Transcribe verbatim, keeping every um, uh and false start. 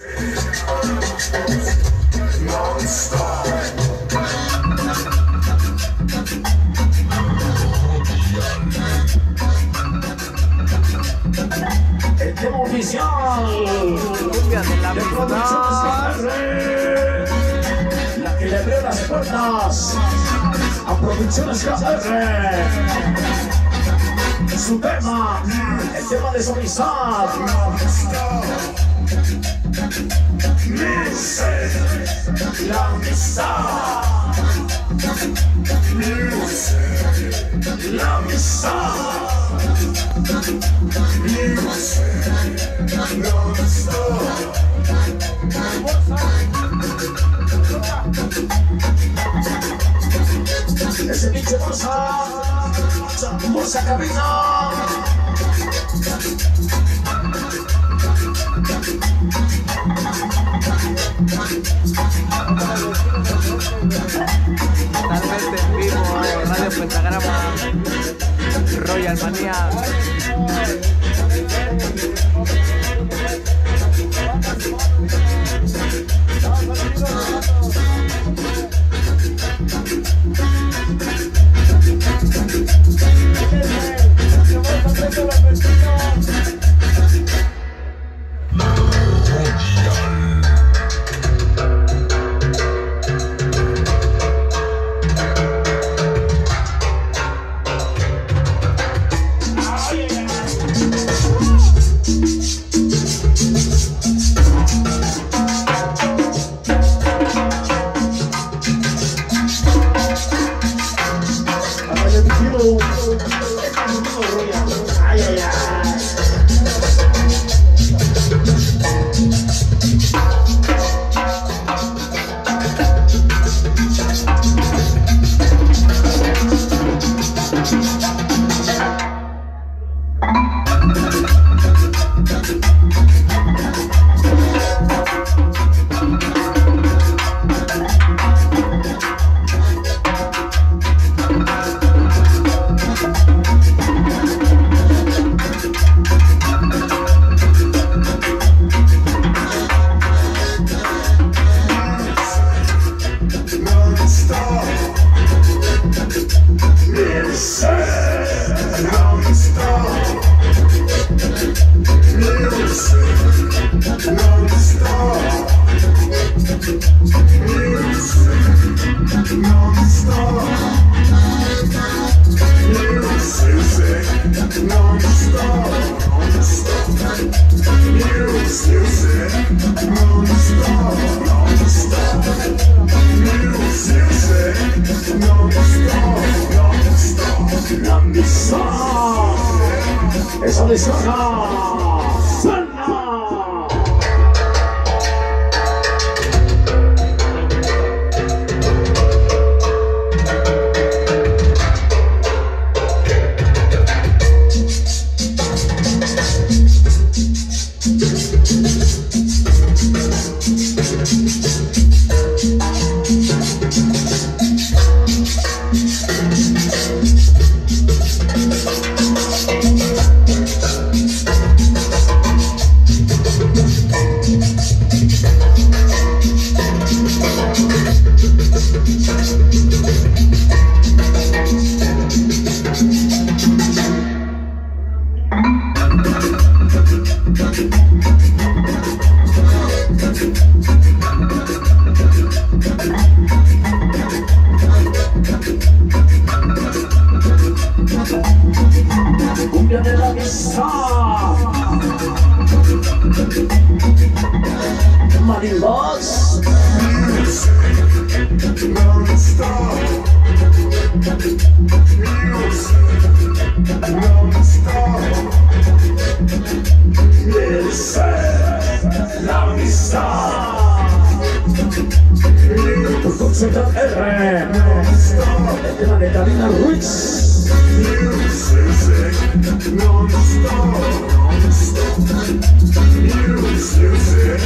El tema oficial Cumbia de la de Producciones K R, la que le abrió las puertas a Producciones K R. Su tema, el tema de su amistad. La amistad. La amistad. Ese pinche bolsa, bolsa cabina. Totalmente en vivo, Radio Pentagrama, Royal Manía. Ay, ay, ay. Esa de Sana, Sana. Cumbia de la amistad. Marimbas. La amistad. Producción K R. El tema de Karina Ruiz. Non-stop, non-stop, music,